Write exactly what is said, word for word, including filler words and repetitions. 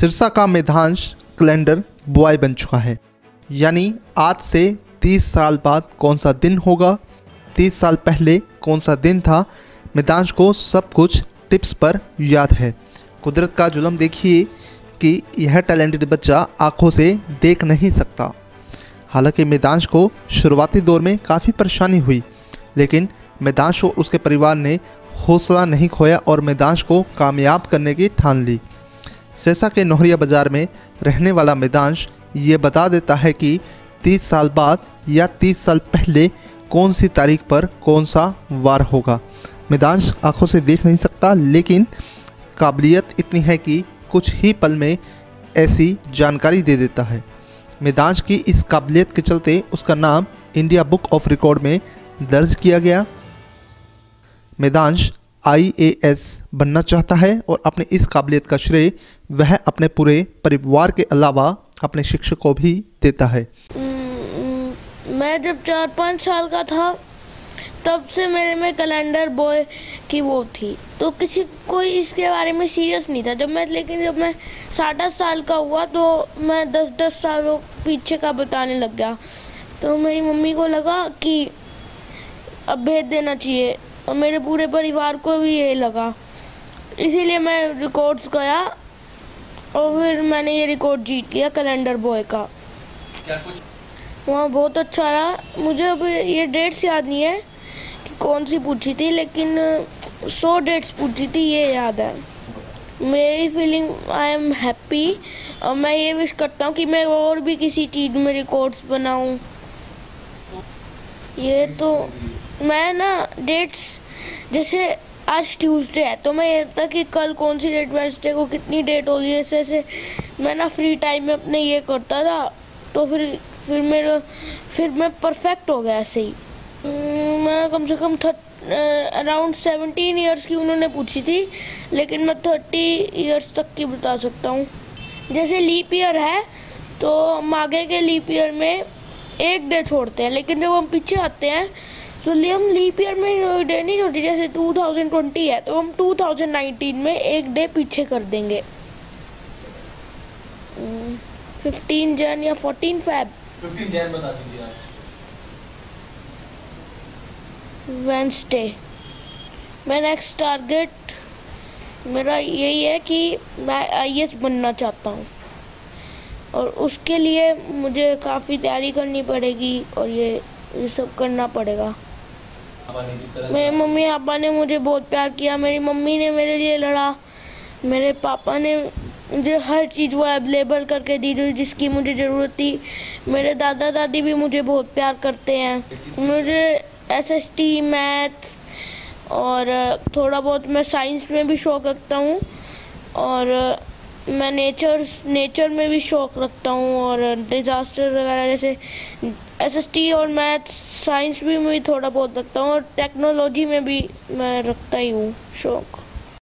सिरसा का मैदान calendar boy बन चुका है। यानी आज से तीस साल बाद कौन सा दिन होगा, तीस साल पहले कौन सा दिन था, मैदान को सब कुछ टिप्स पर याद है। कुदरत का जुल्म देखिए कि यह टैलेंटेड बच्चा आंखों से देख नहीं सकता। हालांकि मैदान को शुरुआती दौर में काफ़ी परेशानी हुई, लेकिन मैदान को उसके परिवार ने हौसला नहीं खोया और मैदान को कामयाब करने की ठान ली। सिरसा के नोहरिया बाज़ार में रहने वाला मैदान ये बता देता है कि तीस साल बाद या तीस साल पहले कौन सी तारीख पर कौन सा वार होगा। मैदान आंखों से देख नहीं सकता, लेकिन काबिलियत इतनी है कि कुछ ही पल में ऐसी जानकारी दे देता है। मैदान की इस काबिलियत के चलते उसका नाम इंडिया बुक ऑफ रिकॉर्ड में दर्ज किया गया। मैदान आई ए एस बनना चाहता है और अपनी इस काबिलियत का श्रेय वह अपने पूरे परिवार के अलावा अपने शिक्षक को भी देता है। मैं जब चार पाँच साल का था तब से मेरे में कैलेंडर बॉय की वो थी, तो किसी कोई इसके बारे में सीरियस नहीं था। जब मैं लेकिन जब मैं सात आठ साल का हुआ तो मैं दस दस सालों पीछे का बताने लग गया। तो मेरी मम्मी को लगा कि अब भेज देना चाहिए और मेरे पूरे परिवार को भी ये लगा, इसीलिए मैं रिकॉर्ड्स गया और फिर मैंने ये रिकॉर्ड जीत लिया कैलेंडर बॉय का। क्या कुछ वहाँ बहुत अच्छा रहा। मुझे अब ये डेट्स याद नहीं है कि कौन सी पूछी थी, लेकिन सौ डेट्स पूछी थी ये याद है। मेरी फीलिंग आई एम हैप्पी और मैं ये विश करता हूँ कि मैं और भी किसी चीज़ में रिकॉर्ड्स बनाऊँ। ये तो मैं ना डेट्स, जैसे आज ट्यूसडे है तो मैं ये था कि कल कौन सी डेट, वेडनेसडे को कितनी डेट होगी, ऐसे ऐसे मैं ना फ्री टाइम में अपने ये करता था। तो फिर फिर मेरा फिर मैं परफेक्ट हो गया ऐसे ही। मैं कम से कम थर्ट अराउंड सेवनटीन ईयर्स की उन्होंने पूछी थी, लेकिन मैं थर्टी ईयर्स तक की बता सकता हूँ। जैसे लीप ईयर है तो हम आगे के लीप ईयर में एक डे छोड़ते हैं, लेकिन जब हम पीछे आते हैं तो हम लीप ईयर में डे नहीं छोड़ते। जैसे टू थाउजेंड ट्वेंटी है तो हम टू थाउजेंड नाइनटीन में एक डे पीछे कर देंगे। फिफ्टीन जन या फोर्टीन फैब फिफ्टीन जैन बता दीजिए आप। वेडनेसडे। मैं नेक्स्ट टारगेट मेरा यही है कि मैं आई ए एस बनना चाहता हूँ और उसके लिए मुझे काफ़ी तैयारी करनी पड़ेगी और ये ये सब करना पड़ेगा। मेरी मम्मी पापा ने मुझे बहुत प्यार किया। मेरी मम्मी ने मेरे लिए लड़ा, मेरे पापा ने मुझे हर चीज़ वो अवेलेबल करके दी जो जिसकी मुझे ज़रूरत थी। मेरे दादा दादी भी मुझे बहुत प्यार करते हैं। मुझे एस एस टी, मैथ्स और थोड़ा बहुत मैं साइंस में भी शौक़ रखता हूँ और मैं नेचर नेचर में भी शौक़ रखता हूँ और डिज़ास्टर वगैरह जैसे एस एस टी और मैथ्स साइंस भी मैं थोड़ा बहुत रखता हूँ और टेक्नोलॉजी में भी मैं रखता ही हूँ शौक़।